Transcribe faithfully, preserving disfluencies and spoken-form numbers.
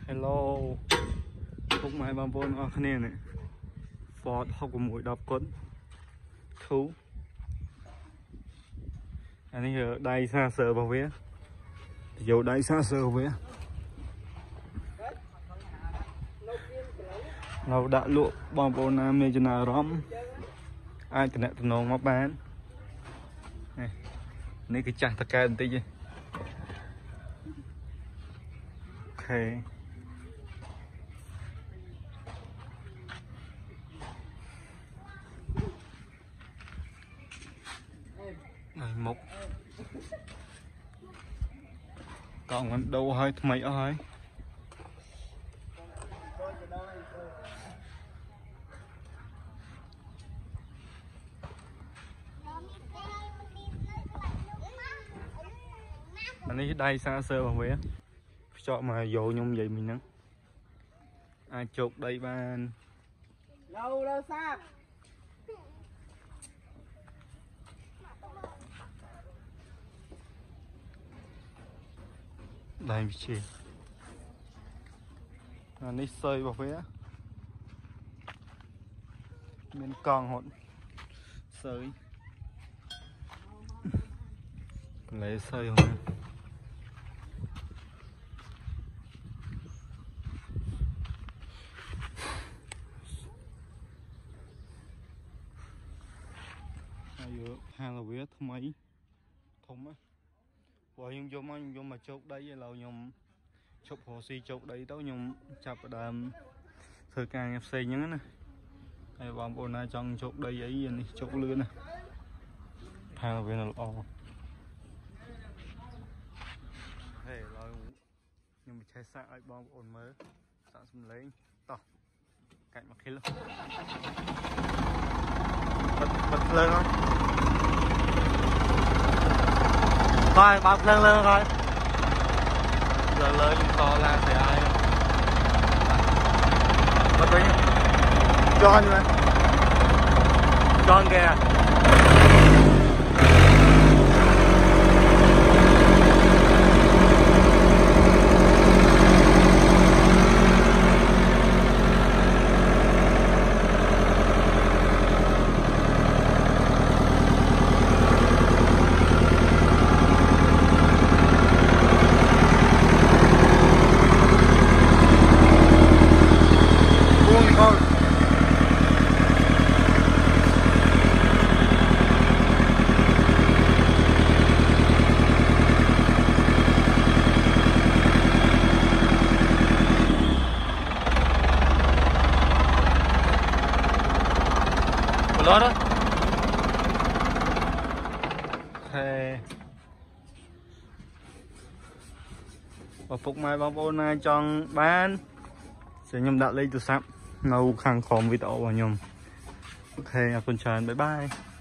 Hello ពុកម៉ែបងប្អូនអរគ្នានេះ Ford หกสิบเอ็ด គុណ Two អានេះដៃសាសើរបស់វាយកដៃសាសើវានៅដាក់លក់បងប្អូនណាមានចំណារអារម្មណ៍អាចតំណតំណងមកបាននេះនេះគឺចាស់តកែបន្តិចទេអូខេnày một còn mình đâu hơi mày ở hơi anh ấy đây xa sơ bằng vé cho mà vô nhung vậy mình nắng ai chụp đây ban lâu lâu xa đây chị anh ấy sơi vào vé bên con hỗn sơi lấy sơi không hàng là vé thơm mấy thơm á và nhung vô mà nhung vô mà chốt đấy là nhung chụp hồ si chốt đấy tao nhung chụp đàm thời càng ép xê nhớ nè hay bọn bọn này trong chốt đây ấy gì chốt lươn nè hàng là vé là o hey rồi nhưng mà chạy xa ai bọn bọn mới sẵn sàng lấy tỏ cạnh mặt khi luôn bật bật lên thôi coi bật lên lên coi giờ lớn nhưng to là thì ai bật đi John mà John kìa đó thế và phục mai bóng bồn này trong bán sẽ nhầm đặt lên từ sắp nâu khăn khóm với tổ vào nhầm ok con chào bye bye.